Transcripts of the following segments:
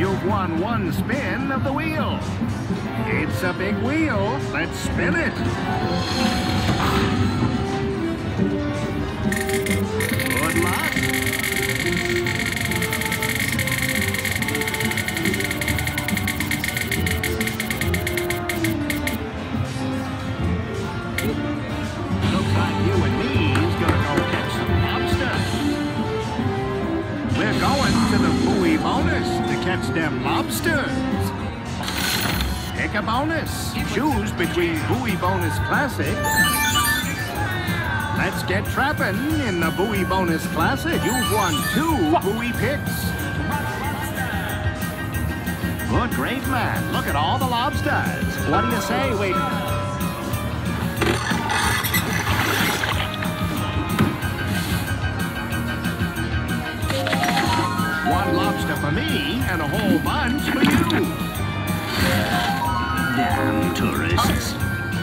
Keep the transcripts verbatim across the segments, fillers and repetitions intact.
You've won one spin of the wheel. It's a big wheel. Let's spin it. Good luck. Looks like you and me's gonna go catch some lobsters. We're going to the buoy bonus to catch them lobsters. Pick a bonus. Choose between Buoy Bonus Classic. Let's get trapping in the Buoy Bonus Classic. You've won two buoy picks. Good, great man. Look at all the lobsters. What do you say, we... One lobster for me and a whole bunch for you. Damn tourists.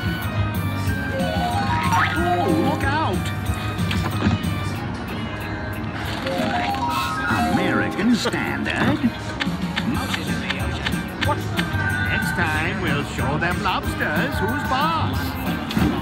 Oh, look out! American Standard. Next time we'll show them lobsters who's boss.